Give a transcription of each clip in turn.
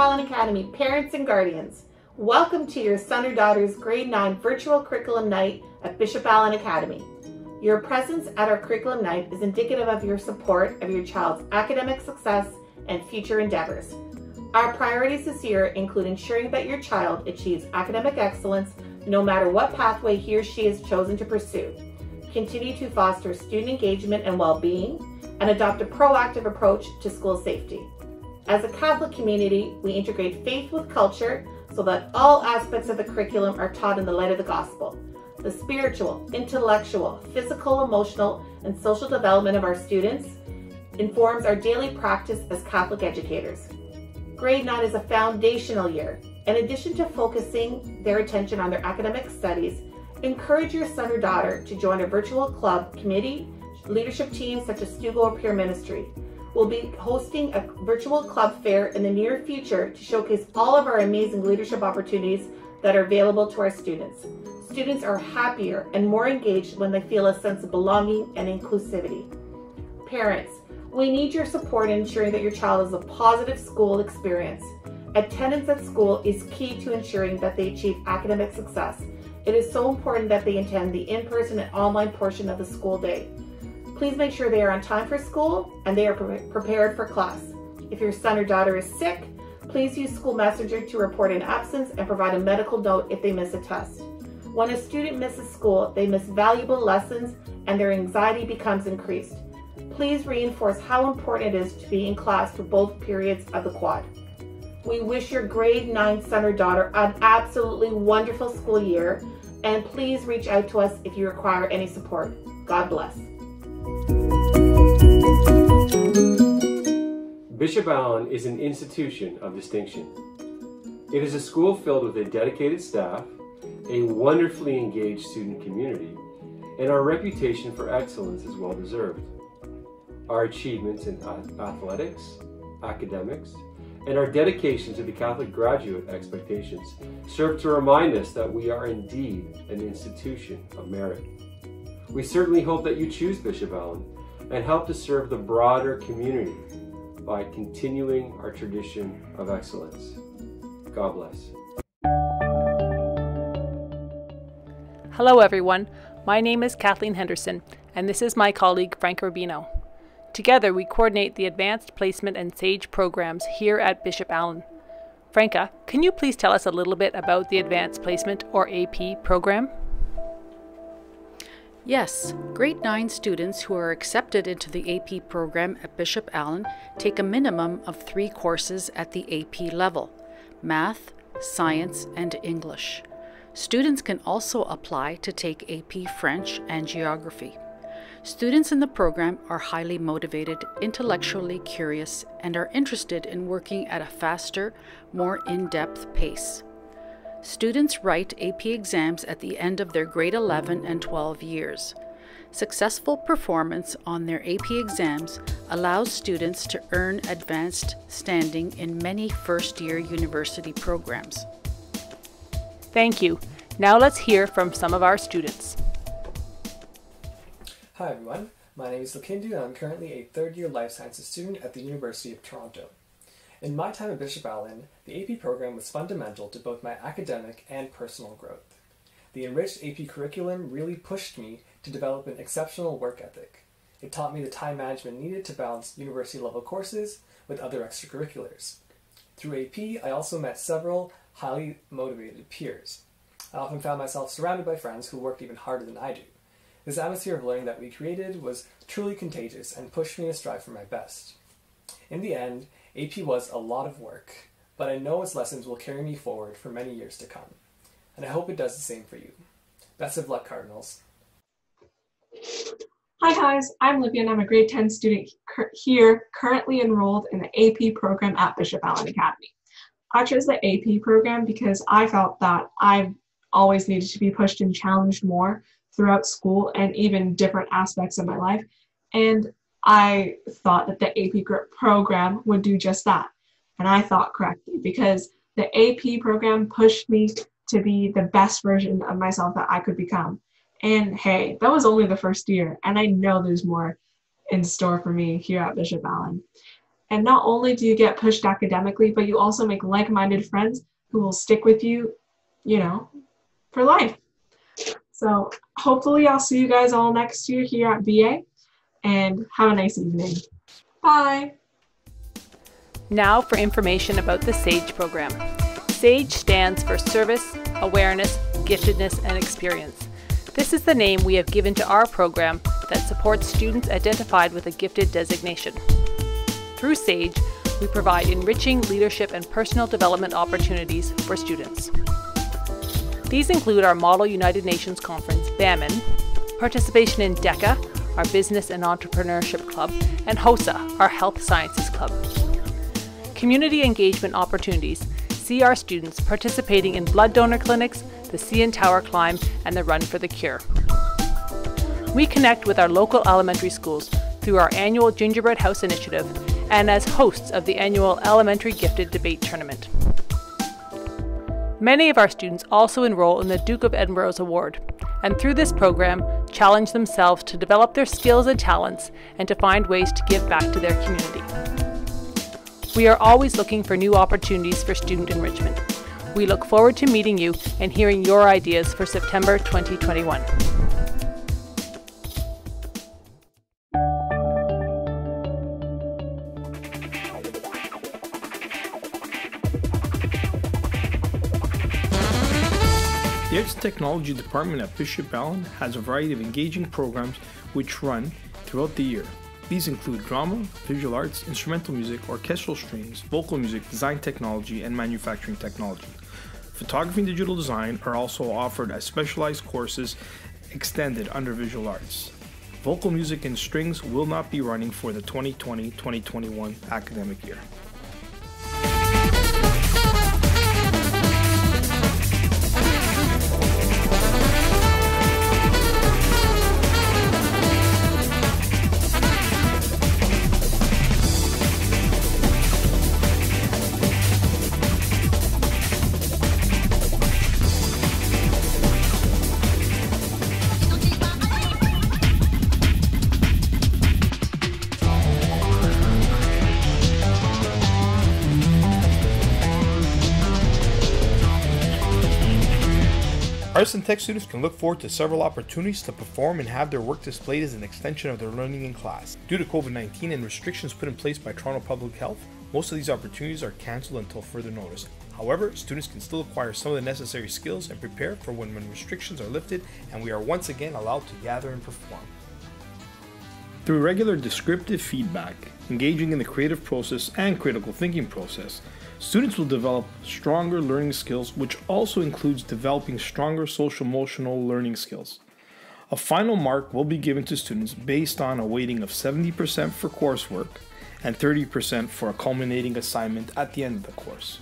Allen Academy parents and guardians. Welcome to your son or daughter's grade 9 virtual curriculum night at Bishop Allen Academy. Your presence at our curriculum night is indicative of your support of your child's academic success and future endeavors. Our priorities this year include ensuring that your child achieves academic excellence no matter what pathway he or she has chosen to pursue. Continue to foster student engagement and well-being, and adopt a proactive approach to school safety. As a Catholic community, we integrate faith with culture so that all aspects of the curriculum are taught in the light of the gospel. The spiritual, intellectual, physical, emotional, and social development of our students informs our daily practice as Catholic educators. Grade 9 is a foundational year. In addition to focusing their attention on their academic studies, encourage your son or daughter to join a virtual club, committee, leadership teams such as Stugo or Peer Ministry. We'll be hosting a virtual club fair in the near future to showcase all of our amazing leadership opportunities that are available to our students. Students are happier and more engaged when they feel a sense of belonging and inclusivity. Parents, we need your support in ensuring that your child has a positive school experience. Attendance at school is key to ensuring that they achieve academic success. It is so important that they attend the in-person and online portion of the school day. Please make sure they are on time for school and they are prepared for class. If your son or daughter is sick, please use School Messenger to report an absence and provide a medical note if they miss a test. When a student misses school, they miss valuable lessons and their anxiety becomes increased. Please reinforce how important it is to be in class for both periods of the quad. We wish your grade 9 son or daughter an absolutely wonderful school year, and please reach out to us if you require any support. God bless. Bishop Allen is an institution of distinction. It is a school filled with a dedicated staff, a wonderfully engaged student community, and our reputation for excellence is well deserved. Our achievements in athletics, academics, and our dedication to the Catholic graduate expectations serve to remind us that we are indeed an institution of merit. We certainly hope that you choose Bishop Allen and help to serve the broader community by continuing our tradition of excellence. God bless. Hello everyone, my name is Kathleen Henderson, and this is my colleague Frank Rubino. Together we coordinate the Advanced Placement and SAGE programs here at Bishop Allen. Franca, can you please tell us a little bit about the Advanced Placement or AP program? Yes, grade 9 students who are accepted into the AP program at Bishop Allen take a minimum of 3 courses at the AP level: Math, Science, and English. Students can also apply to take AP French and Geography. Students in the program are highly motivated, intellectually curious, and are interested in working at a faster, more in-depth pace. Students write AP exams at the end of their grade 11 and 12 years. Successful performance on their AP exams allows students to earn advanced standing in many first-year university programs. Thank you. Now let's hear from some of our students. Hi everyone, my name is Lakindu and I'm currently a third-year life sciences student at the University of Toronto. In my time at Bishop Allen, the AP program was fundamental to both my academic and personal growth. The enriched AP curriculum really pushed me to develop an exceptional work ethic. It taught me the time management needed to balance university-level courses with other extracurriculars. Through AP, I also met several highly motivated peers. I often found myself surrounded by friends who worked even harder than I do. This atmosphere of learning that we created was truly contagious and pushed me to strive for my best. In the end, AP was a lot of work, but I know its lessons will carry me forward for many years to come. And I hope it does the same for you. Best of luck, Cardinals. Hi guys, I'm Livia and I'm a grade 10 student here, currently enrolled in the AP program at Bishop Allen Academy. I chose the AP program because I felt that I always needed to be pushed and challenged more throughout school and even different aspects of my life. And I thought that the AP program would do just that. And I thought correctly because the AP program pushed me to be the best version of myself that I could become. And hey, that was only the first year. And I know there's more in store for me here at Bishop Allen. And not only do you get pushed academically, but you also make like-minded friends who will stick with you, for life. So hopefully I'll see you guys all next year here at BA, and have a nice evening. Bye. Now for information about the SAGE program. SAGE stands for Service, Awareness, Giftedness, and Experience. This is the name we have given to our program that supports students identified with a gifted designation. Through SAGE, we provide enriching leadership and personal development opportunities for students. These include our Model United Nations Conference, BAMN, participation in DECA, our Business and Entrepreneurship Club, and HOSA, our Health Sciences Club. Community engagement opportunities see our students participating in blood donor clinics, the CN Tower Climb, and the Run for the Cure. We connect with our local elementary schools through our annual Gingerbread House initiative and as hosts of the annual Elementary Gifted Debate Tournament. Many of our students also enroll in the Duke of Edinburgh's Award, and through this program, challenge themselves to develop their skills and talents and to find ways to give back to their community. We are always looking for new opportunities for student enrichment. We look forward to meeting you and hearing your ideas for September 2021. The Arts and Technology Department at Bishop Allen has a variety of engaging programs which run throughout the year. These include drama, visual arts, instrumental music, orchestral strings, vocal music, design technology, and manufacturing technology. Photography and digital design are also offered as specialized courses extended under visual arts. Vocal music and strings will not be running for the 2020-2021 academic year. Arts and Tech students can look forward to several opportunities to perform and have their work displayed as an extension of their learning in class. Due to COVID-19 and restrictions put in place by Toronto Public Health, most of these opportunities are cancelled until further notice. However, students can still acquire some of the necessary skills and prepare for when restrictions are lifted and we are once again allowed to gather and perform. Through regular descriptive feedback, engaging in the creative process and critical thinking process, students will develop stronger learning skills, which also includes developing stronger social-emotional learning skills. A final mark will be given to students based on a weighting of 70% for coursework and 30% for a culminating assignment at the end of the course.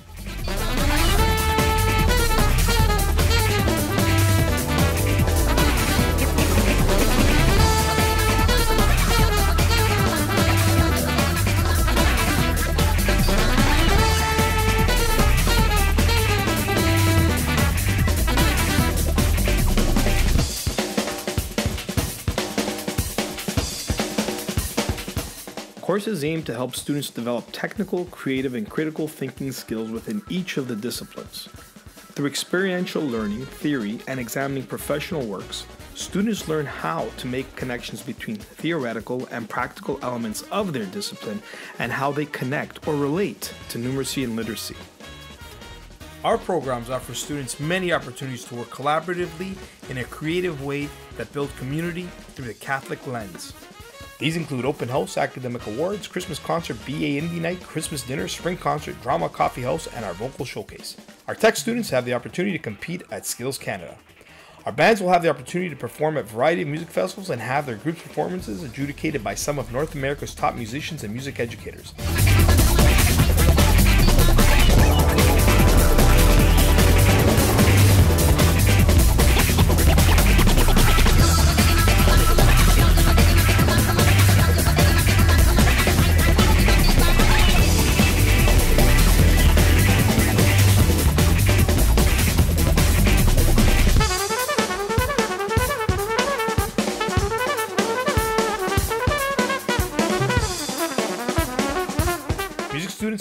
Courses aim to help students develop technical, creative, and critical thinking skills within each of the disciplines. Through experiential learning, theory, and examining professional works, students learn how to make connections between theoretical and practical elements of their discipline and how they connect or relate to numeracy and literacy. Our programs offer students many opportunities to work collaboratively in a creative way that build community through the Catholic lens. These include open house, academic awards, Christmas concert, BA Indie Night, Christmas dinner, spring concert, drama coffee house, and our vocal showcase. Our tech students have the opportunity to compete at Skills Canada. Our bands will have the opportunity to perform at a variety of music festivals and have their group performances adjudicated by some of North America's top musicians and music educators.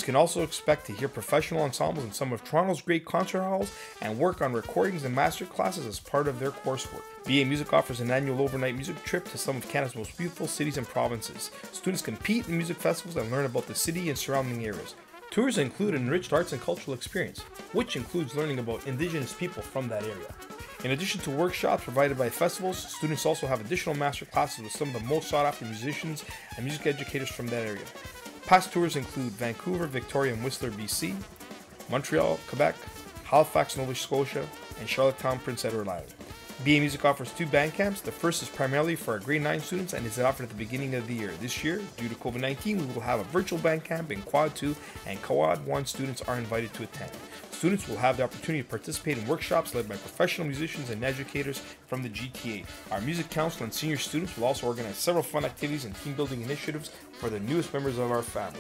Students can also expect to hear professional ensembles in some of Toronto's great concert halls and work on recordings and master classes as part of their coursework. BA Music offers an annual overnight music trip to some of Canada's most beautiful cities and provinces. Students compete in music festivals and learn about the city and surrounding areas. Tours include an enriched arts and cultural experience, which includes learning about Indigenous people from that area. In addition to workshops provided by festivals, students also have additional master classes with some of the most sought-after musicians and music educators from that area. Past tours include Vancouver, Victoria, and Whistler, BC, Montreal, Quebec, Halifax, Nova Scotia, and Charlottetown, Prince Edward Island. BA Music offers 2 band camps. The first is primarily for our grade 9 students and is offered at the beginning of the year. This year, due to COVID-19, we will have a virtual band camp in Quad 2 and Quad 1 students are invited to attend. Students will have the opportunity to participate in workshops led by professional musicians and educators from the GTA. Our music council and senior students will also organize several fun activities and team building initiatives for the newest members of our family.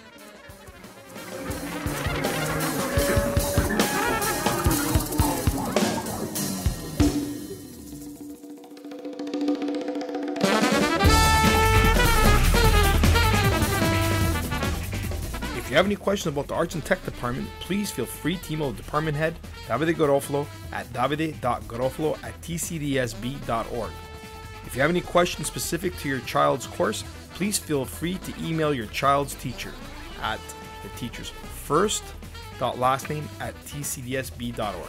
If you have any questions about the Arts and Tech Department, please feel free to email the department head, Davide Garofalo, at davide.garofalo@tcdsb.org. If you have any questions specific to your child's course, please feel free to email your child's teacher at the teacher's first.lastname@tcdsb.org.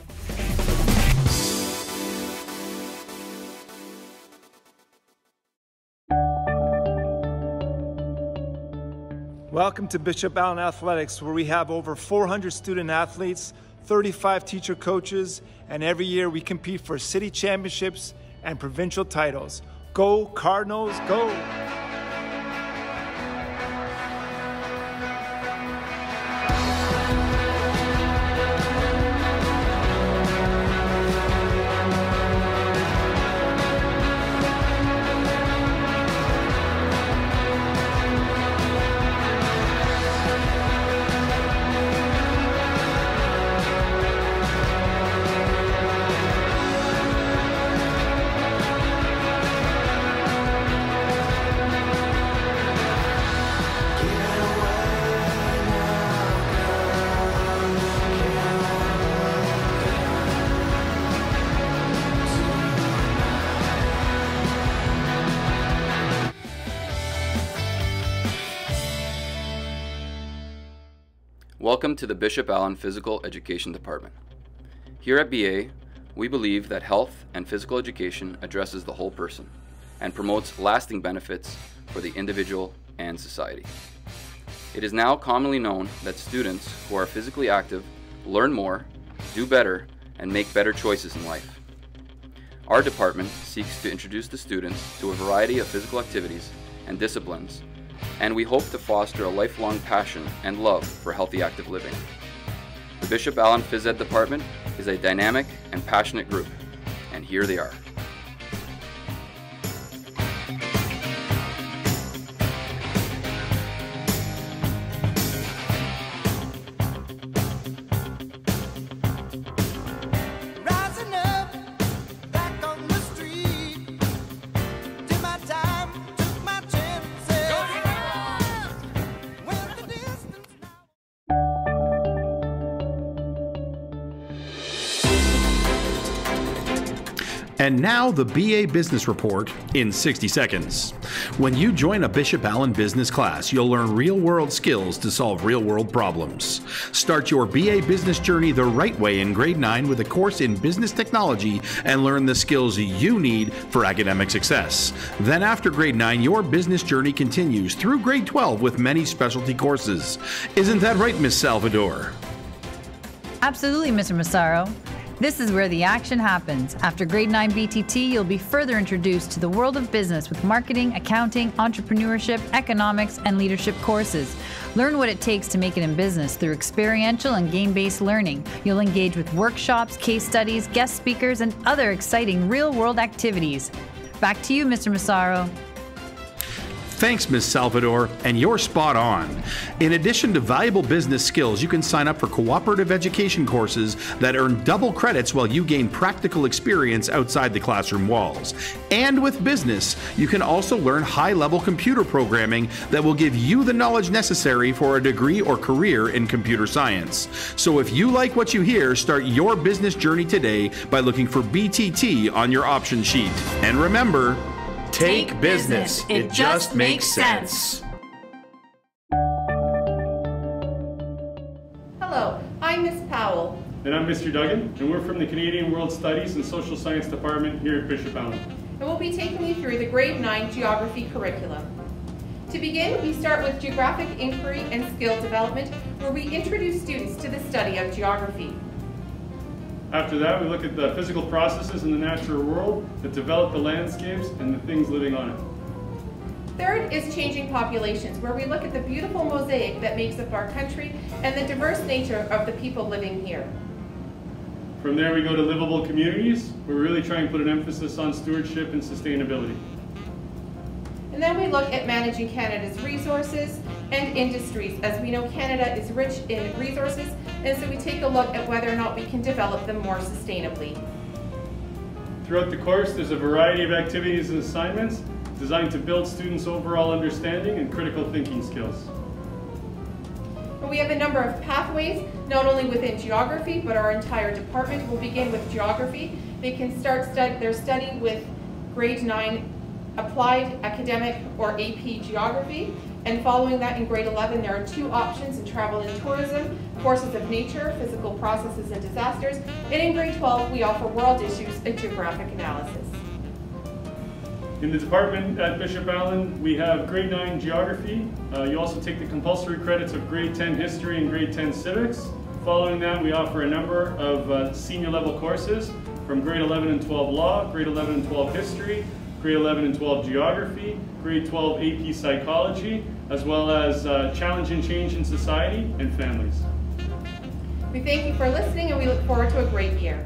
Welcome to Bishop Allen Athletics, where we have over 400 student athletes, 35 teacher coaches, and every year we compete for city championships and provincial titles. Go Cardinals, go! Welcome to the Bishop Allen Physical Education Department. Here at BA, we believe that health and physical education addresses the whole person and promotes lasting benefits for the individual and society. It is now commonly known that students who are physically active learn more, do better, and make better choices in life. Our department seeks to introduce the students to a variety of physical activities and disciplines, and we hope to foster a lifelong passion and love for healthy active living. The Bishop Allen Phys Ed Department is a dynamic and passionate group, and here they are. And now the BA Business Report in 60 seconds. When you join a Bishop Allen business class, you'll learn real-world skills to solve real-world problems. Start your BA business journey the right way in grade 9 with a course in business technology and learn the skills you need for academic success. Then after grade 9, your business journey continues through grade 12 with many specialty courses. Isn't that right, Miss Salvador? Absolutely, Mr. Massaro. This is where the action happens. After grade 9 BTT, you'll be further introduced to the world of business with marketing, accounting, entrepreneurship, economics, and leadership courses. Learn what it takes to make it in business through experiential and game-based learning. You'll engage with workshops, case studies, guest speakers, and other exciting real-world activities. Back to you, Mr. Massaro. Thanks, Ms. Salvador, and you're spot on. In addition to valuable business skills, you can sign up for cooperative education courses that earn double credits while you gain practical experience outside the classroom walls. And with business, you can also learn high-level computer programming that will give you the knowledge necessary for a degree or career in computer science. So if you like what you hear, start your business journey today by looking for BTT on your option sheet. And remember, take business. It just makes sense. Hello, I'm Miss Powell. And I'm Mr. Duggan, and we're from the Canadian World Studies and Social Science Department here at Bishop Allen. And we'll be taking you through the grade 9 geography curriculum. To begin, we start with geographic inquiry and skill development, where we introduce students to the study of geography. After that, we look at the physical processes in the natural world that develop the landscapes and the things living on it. Third is changing populations, where we look at the beautiful mosaic that makes up our country and the diverse nature of the people living here. From there, we go to livable communities, where we really try and put an emphasis on stewardship and sustainability. And then we look at managing Canada's resources and industries, as we know Canada is rich in resources, and so we take a look at whether or not we can develop them more sustainably. Throughout the course, there's a variety of activities and assignments designed to build students' overall understanding and critical thinking skills. And we have a number of pathways, not only within geography, but our entire department will begin with geography. They can start their study with grade 9 applied academic or AP geography, and following that in grade 11 there are 2 options in travel and tourism, courses of nature, physical processes and disasters, and in grade 12 we offer world issues and geographic analysis. In the department at Bishop Allen, we have grade 9 geography. You also take the compulsory credits of grade 10 history and grade 10 civics. Following that, we offer a number of senior level courses from grade 11 and 12 law, grade 11 and 12 history, grade 11 and 12 geography, grade 12 AP psychology, as well as challenge and change in society and families. We thank you for listening and we look forward to a great year.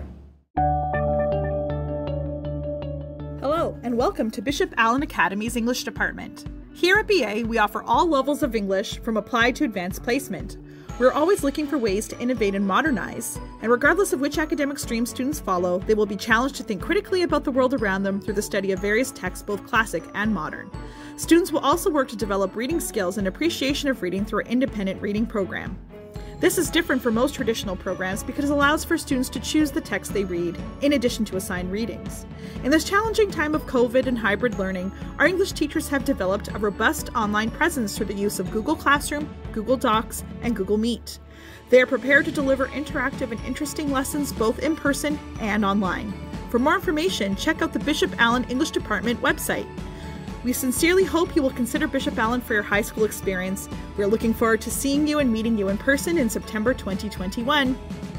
Hello and welcome to Bishop Allen Academy's English Department. Here at BA, we offer all levels of English from applied to advanced placement. We're always looking for ways to innovate and modernize, and regardless of which academic stream students follow, they will be challenged to think critically about the world around them through the study of various texts, both classic and modern. Students will also work to develop reading skills and appreciation of reading through our independent reading program. This is different from most traditional programs because it allows for students to choose the text they read, in addition to assigned readings. In this challenging time of COVID and hybrid learning, our English teachers have developed a robust online presence through the use of Google Classroom, Google Docs, and Google Meet. They are prepared to deliver interactive and interesting lessons both in person and online. For more information, check out the Bishop Allen English Department website. We sincerely hope you will consider Bishop Allen for your high school experience. We are looking forward to seeing you and meeting you in person in September 2021.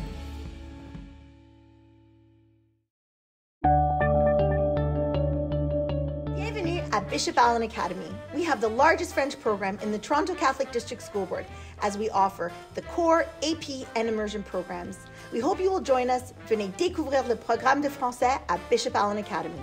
Bienvenue at Bishop Allen Academy. We have the largest French program in the Toronto Catholic District School Board, as we offer the core, AP, and immersion programs. We hope you will join us. Venez découvrir le programme de français at Bishop Allen Academy.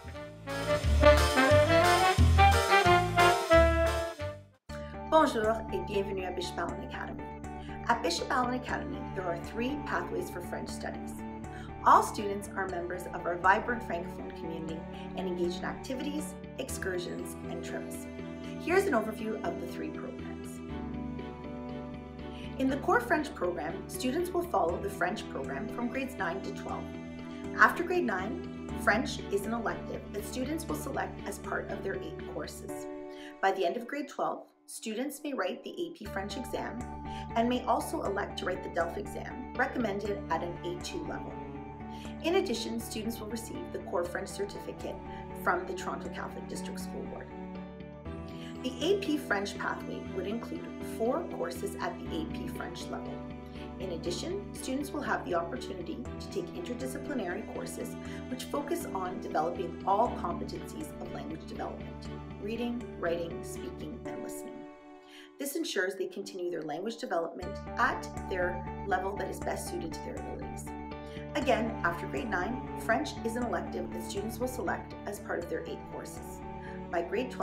Bonjour et bienvenue à Bishop Allen Academy. At Bishop Allen Academy, there are 3 pathways for French studies. All students are members of our vibrant Francophone community and engage in activities, excursions, and trips. Here's an overview of the 3 programs. In the core French program, students will follow the French program from grades 9 to 12. After grade 9, French is an elective that students will select as part of their 8 courses. By the end of grade 12, students may write the AP French exam and may also elect to write the DELF exam, recommended at an A2 level. In addition, students will receive the core French certificate from the Toronto Catholic District School Board. The AP French pathway would include 4 courses at the AP French level. In addition, students will have the opportunity to take interdisciplinary courses which focus on developing all competencies of language development: reading, writing, speaking, and listening. This ensures they continue their language development at their level that is best suited to their abilities. Again, after grade 9, French is an elective that students will select as part of their 8 courses. By grade 12,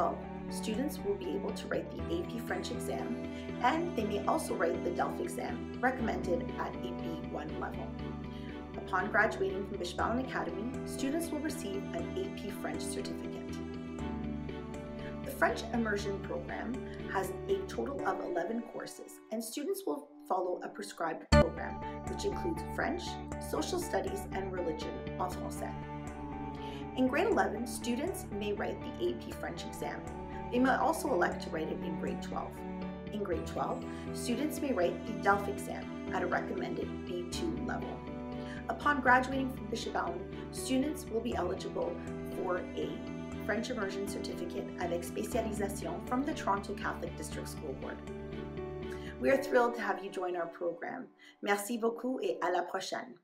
students will be able to write the AP French exam, and they may also write the DELF exam, recommended at a B1 level. Upon graduating from Bishop Allen Academy, students will receive an AP French certificate. The French Immersion Program has a total of 11 courses, and students will follow a prescribed program, which includes French, social studies, and religion en français. In grade 11, students may write the AP French exam. They may also elect to write it in grade 12. In grade 12, students may write the DELF exam at a recommended B2 level. Upon graduating from Bishop Allen, students will be eligible for a French Immersion Certificate avec spécialisation from the Toronto Catholic District School Board. We are thrilled to have you join our program. Merci beaucoup et à la prochaine.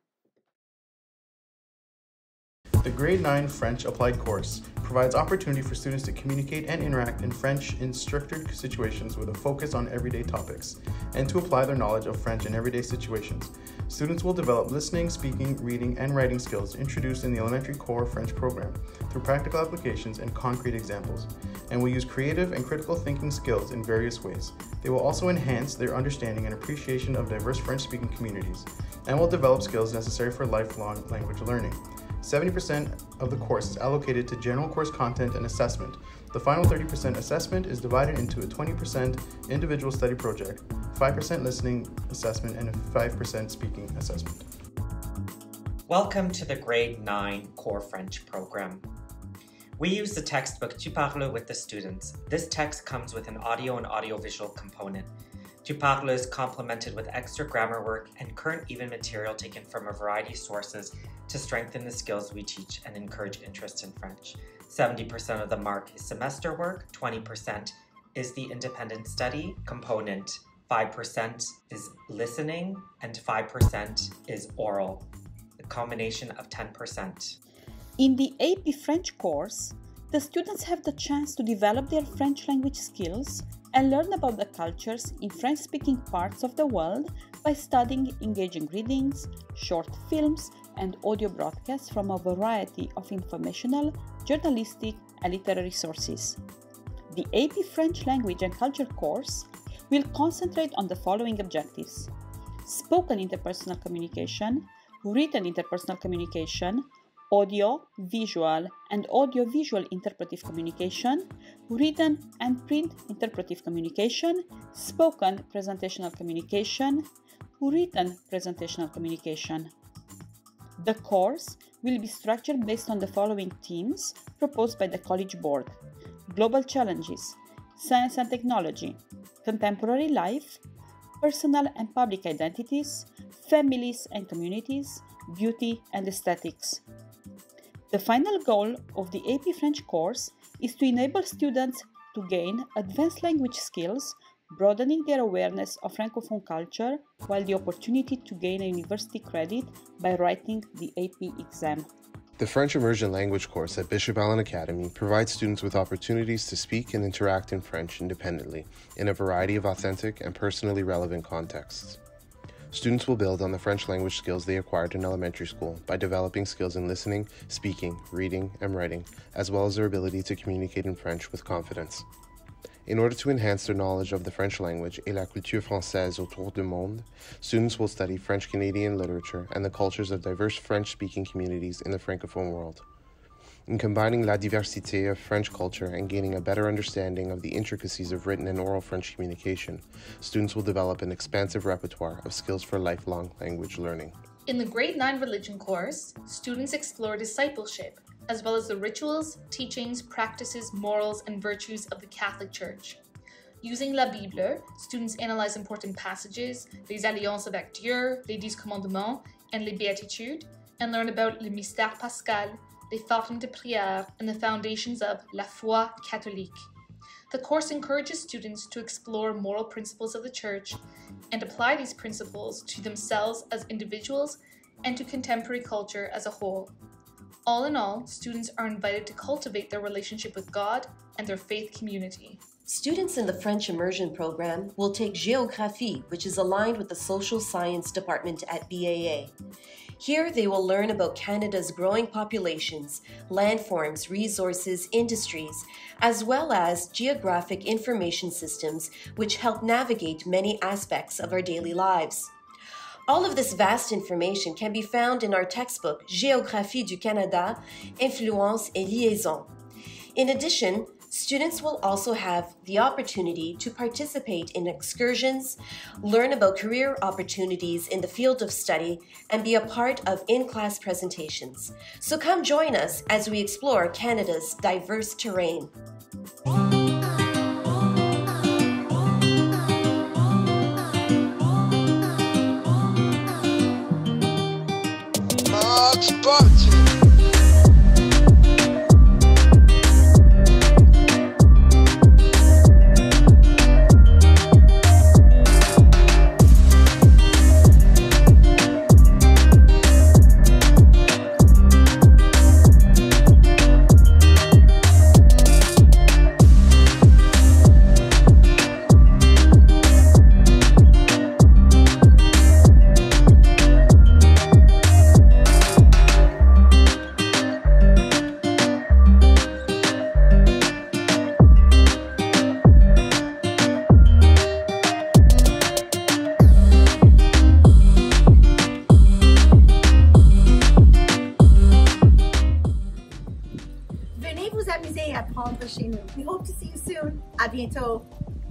The Grade 9 French Applied course provides opportunity for students to communicate and interact in French in structured situations with a focus on everyday topics, and to apply their knowledge of French in everyday situations. Students will develop listening, speaking, reading, and writing skills introduced in the elementary core French program through practical applications and concrete examples, and will use creative and critical thinking skills in various ways. They will also enhance their understanding and appreciation of diverse French-speaking communities, and will develop skills necessary for lifelong language learning. 70% of the course is allocated to general course content and assessment. The final 30% assessment is divided into a 20% individual study project, 5% listening assessment, and a 5% speaking assessment. Welcome to the Grade 9 Core French program. We use the textbook Tu Parles with the students. This text comes with an audio and audiovisual component. Tu Parles is complemented with extra grammar work and current even material taken from a variety of sources to strengthen the skills we teach and encourage interest in French. 70% of the mark is semester work, 20% is the independent study component, 5% is listening, and 5% is oral, a combination of 10%. In the AP French course, the students have the chance to develop their French language skills and learn about the cultures in French-speaking parts of the world by studying engaging readings, short films, and audio broadcasts from a variety of informational, journalistic, and literary sources. The AP French Language and Culture course will concentrate on the following objectives: spoken interpersonal communication, written interpersonal communication, audio, visual, and audio-visual interpretive communication, written and print interpretive communication, spoken presentational communication, written presentational communication. The course will be structured based on the following themes proposed by the College Board: global challenges, science and technology, contemporary life, personal and public identities, families and communities, beauty and aesthetics. The final goal of the AP French course is to enable students to gain advanced language skills, broadening their awareness of Francophone culture, while the opportunity to gain a university credit by writing the AP exam. The French Immersion Language course at Bishop Allen Academy provides students with opportunities to speak and interact in French independently in a variety of authentic and personally relevant contexts. Students will build on the French language skills they acquired in elementary school by developing skills in listening, speaking, reading, and writing, as well as their ability to communicate in French with confidence. In order to enhance their knowledge of the French language et la culture française autour du monde, students will study French-Canadian literature and the cultures of diverse French-speaking communities in the Francophone world. In combining la diversité of French culture and gaining a better understanding of the intricacies of written and oral French communication, students will develop an expansive repertoire of skills for lifelong language learning. In the Grade 9 Religion course, students explore discipleship, as well as the rituals, teachings, practices, morals, and virtues of the Catholic Church. Using la Bible, students analyze important passages, les alliances avec Dieu, les 10 commandements, and les béatitudes, and learn about le mystère pascal, les formes de prière, and the foundations of la foi catholique. The course encourages students to explore moral principles of the Church and apply these principles to themselves as individuals and to contemporary culture as a whole. All in all, students are invited to cultivate their relationship with God and their faith community. Students in the French Immersion Program will take Géographie, which is aligned with the Social Science Department at BAA. Here they will learn about Canada's growing populations, landforms, resources, industries, as well as geographic information systems which help navigate many aspects of our daily lives. All of this vast information can be found in our textbook Géographie du Canada, Influence et Liaison. In addition, students will also have the opportunity to participate in excursions, learn about career opportunities in the field of study, and be a part of in-class presentations. So come join us as we explore Canada's diverse terrain. We hope to see you soon. À bientôt.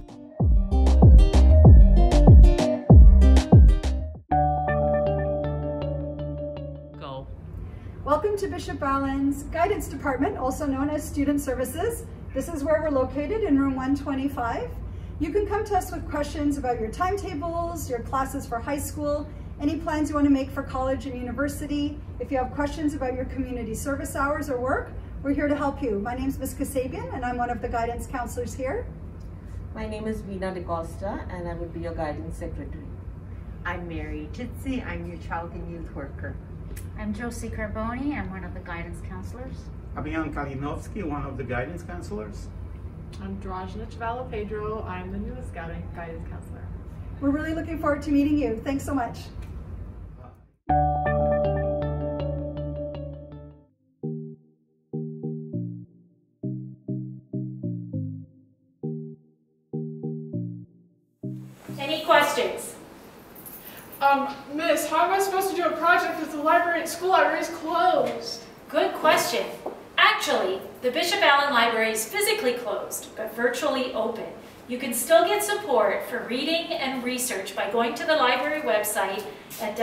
Go. Welcome to Bishop Allen's Guidance Department, also known as Student Services. This is where we're located in room 125. You can come to us with questions about your timetables, your classes for high school, any plans you want to make for college and university. If you have questions about your community service hours or work, we're here to help you. My name is Ms. Kasabian, and I'm one of the guidance counselors here. My name is Vina De Costa, and I would be your guidance secretary. I'm Mary Titsi. I'm your child and youth worker. I'm Josie Carboni. I'm one of the guidance counselors. Abian Kalinovsky, one of the guidance counselors. I'm Drajna Chavala Pedro. I'm the newest guidance counselor. We're really looking forward to meeting you. Thanks so much. Any questions? Miss, how am I supposed to do a project if the library at school library is closed? Good question. Actually, the Bishop Allen Library is physically closed, but virtually open. You can still get support for reading and research by going to the library website at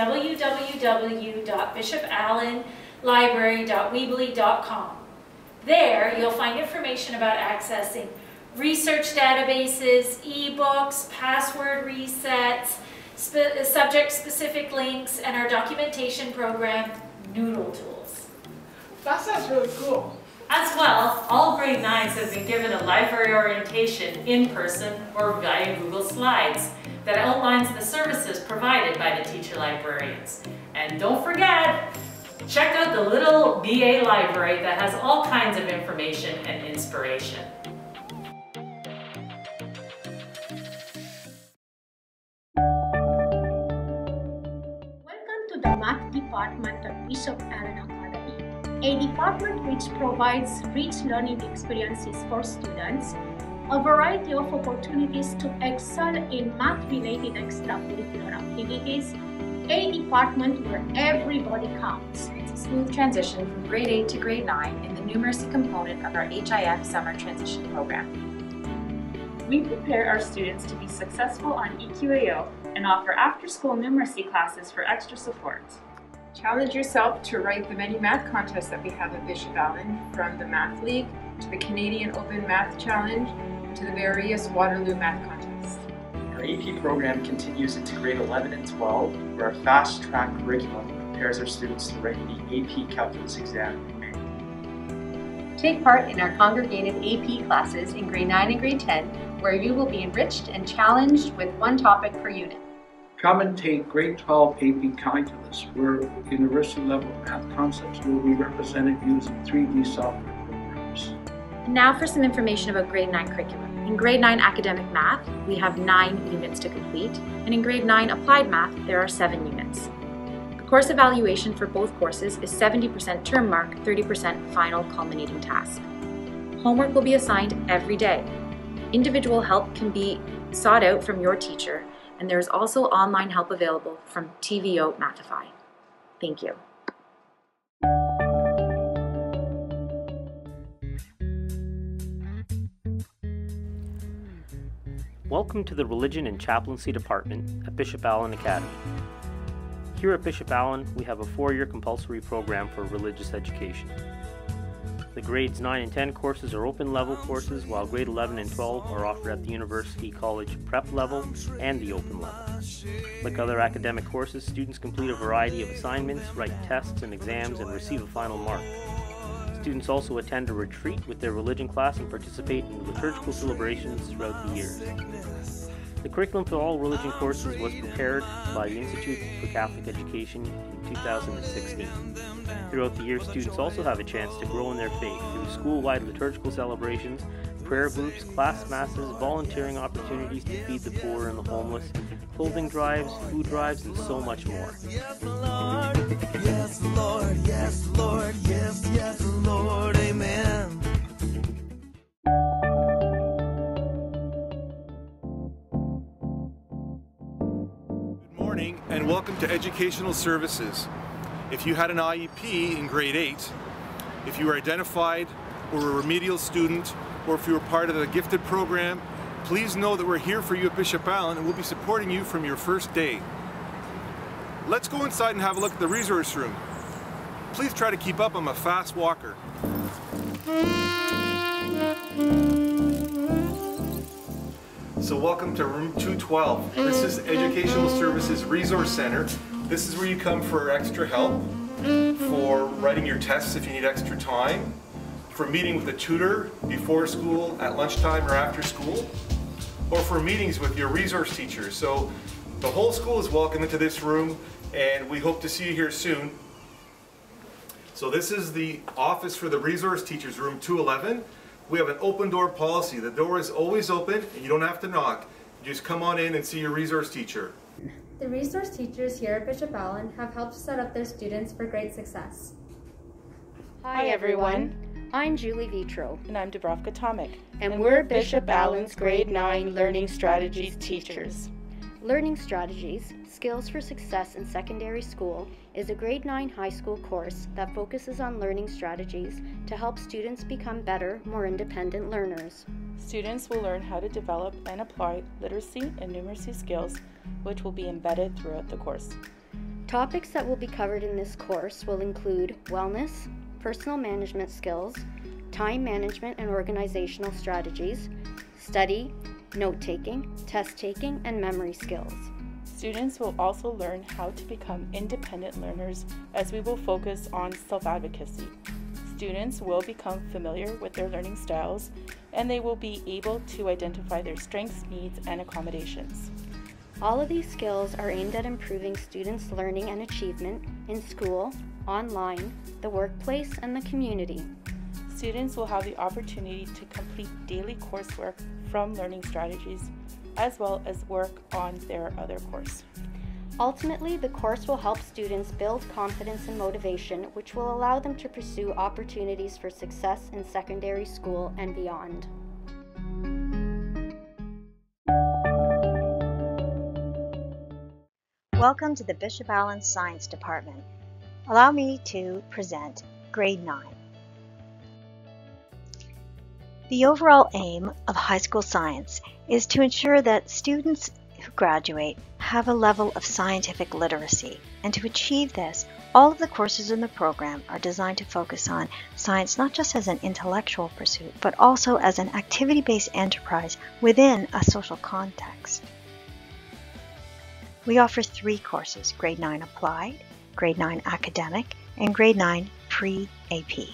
www.bishopallenlibrary.weebly.com. There, you'll find information about accessing research databases, ebooks, password resets, subject-specific links, and our documentation program, Noodle Tools. That sounds really cool. As well, all grade 9s have been given a library orientation in person or via Google Slides that outlines the services provided by the teacher librarians. And don't forget, check out the little BA library that has all kinds of information and inspiration. Welcome to the Math Department of Bishop Allen Academy, a department which provides rich learning experiences for students, a variety of opportunities to excel in math-related extracurricular activities, a department where everybody counts. It's a smooth transition from grade 8 to grade 9 in the numeracy component of our HIF Summer Transition Program. We prepare our students to be successful on EQAO and offer after-school numeracy classes for extra support. Challenge yourself to write the many math contests that we have at Bishop Allen, from the Math League to the Canadian Open Math Challenge to the various Waterloo Math Contests. Our AP program continues into grade 11 and 12, where our fast-track curriculum prepares our students to write the AP Calculus exam in May. Take part in our congregated AP classes in grade 9 and grade 10, where you will be enriched and challenged with one topic per unit. Come and take grade 12 AP Calculus, where university-level math concepts will be represented using 3D software programs. And now for some information about grade 9 curriculum. In grade 9 academic math, we have 9 units to complete, and in grade 9 applied math, there are 7 units. Course evaluation for both courses is 70% term mark, 30% final culminating task. Homework will be assigned every day. Individual help can be sought out from your teacher, and there is also online help available from TVO Mathify. Thank you. Welcome to the Religion and Chaplaincy Department at Bishop Allen Academy. Here at Bishop Allen, we have a 4-year compulsory program for religious education. The grades 9 and 10 courses are open level courses, while grade 11 and 12 are offered at the University College prep level and the open level. Like other academic courses, students complete a variety of assignments, write tests and exams, and receive a final mark. Students also attend a retreat with their religion class and participate in liturgical celebrations throughout the year. The curriculum for all religion courses was prepared by the Institute for Catholic Education in 2016. Throughout the year, students also have a chance to grow in their faith through school-wide liturgical celebrations, prayer groups, class masses, volunteering opportunities to feed the poor and the homeless, clothing drives, food drives, and so much more. Yes, Lord, yes, Lord, yes, Lord, yes, yes, Lord, amen. Good morning and welcome to Educational Services. If you had an IEP in grade 8, if you were identified or a remedial student, or if you were part of the gifted program, please know that we're here for you at Bishop Allen and we'll be supporting you from your first day. Let's go inside and have a look at the resource room. Please try to keep up, I'm a fast walker. So welcome to room 212. This is Educational Services Resource Center. This is where you come for extra help, for writing your tests if you need extra time, for meeting with a tutor before school, at lunchtime, or after school, or for meetings with your resource teachers. So the whole school is welcome into this room, and we hope to see you here soon. So this is the office for the resource teachers, room 211. We have an open door policy. The door is always open and you don't have to knock. You just come on in and see your resource teacher. The resource teachers here at Bishop Allen have helped set up their students for great success. Hi everyone. I'm Julie Vitro. And I'm Dubrovka Tomek. And we're Bishop Allen's Grade 9 Learning Strategies teachers. Learning Strategies, Skills for Success in Secondary School is a grade 9 high school course that focuses on learning strategies to help students become better, more independent learners. Students will learn how to develop and apply literacy and numeracy skills, which will be embedded throughout the course. Topics that will be covered in this course will include wellness, personal management skills, time management and organizational strategies, study, note-taking, test-taking, and memory skills. Students will also learn how to become independent learners as we will focus on self-advocacy. Students will become familiar with their learning styles and they will be able to identify their strengths, needs, and accommodations. All of these skills are aimed at improving students' learning and achievement in school, online, the workplace, and the community. Students will have the opportunity to complete daily coursework from Learning Strategies, as well as work on their other course. Ultimately, the course will help students build confidence and motivation, which will allow them to pursue opportunities for success in secondary school and beyond. Welcome to the Bishop Allen Science Department. Allow me to present Grade 9. The overall aim of high school science is to ensure that students who graduate have a level of scientific literacy, and to achieve this, all of the courses in the program are designed to focus on science not just as an intellectual pursuit, but also as an activity-based enterprise within a social context. We offer 3 courses: Grade 9 Applied, Grade 9 Academic, and Grade 9 Pre-AP.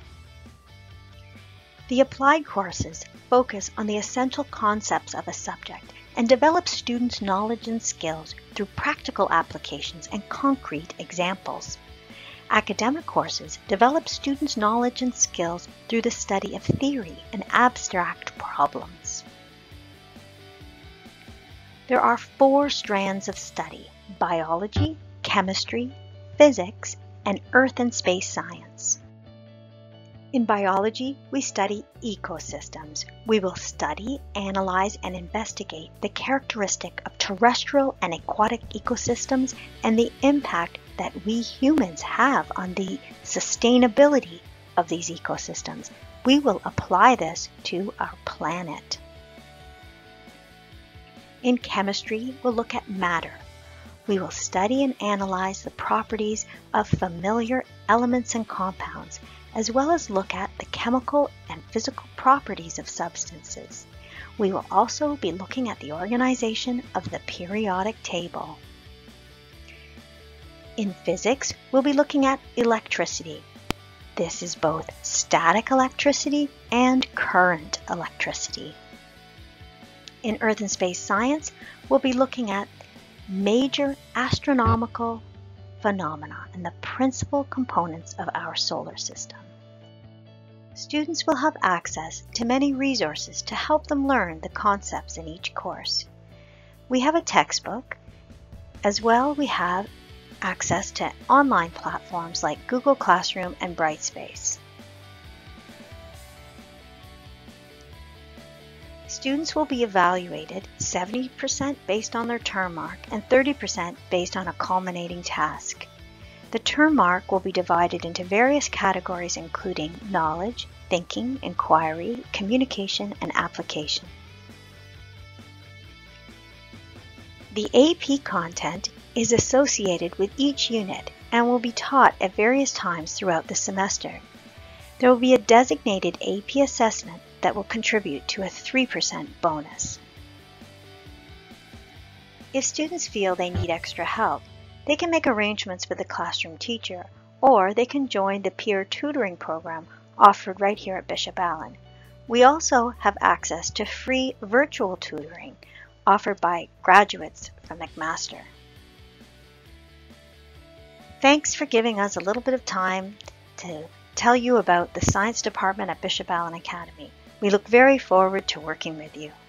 The applied courses focus on the essential concepts of a subject and develop students' knowledge and skills through practical applications and concrete examples. Academic courses develop students' knowledge and skills through the study of theory and abstract problems. There are 4 strands of study: biology, chemistry, physics, and earth and space science. In biology, we study ecosystems. We will study, analyze, and investigate the characteristic of terrestrial and aquatic ecosystems and the impact that we humans have on the sustainability of these ecosystems. We will apply this to our planet. In chemistry, we'll look at matter. We will study and analyze the properties of familiar elements and compounds, as well as look at the chemical and physical properties of substances. We will also be looking at the organization of the periodic table. In physics, we'll be looking at electricity. This is both static electricity and current electricity. In earth and space science, we'll be looking at major astronomical phenomena and the principal components of our solar system. Students will have access to many resources to help them learn the concepts in each course. We have a textbook. As well, we have access to online platforms like Google Classroom and Brightspace. Students will be evaluated 70% based on their term mark and 30% based on a culminating task. The term mark will be divided into various categories including knowledge, thinking, inquiry, communication, and application. The AP content is associated with each unit and will be taught at various times throughout the semester. There will be a designated AP assessment that will contribute to a 3% bonus. If students feel they need extra help, they can make arrangements with the classroom teacher, or they can join the peer tutoring program offered right here at Bishop Allen. We also have access to free virtual tutoring offered by graduates from McMaster. Thanks for giving us a little bit of time to tell you about the Science Department at Bishop Allen Academy. We look very forward to working with you.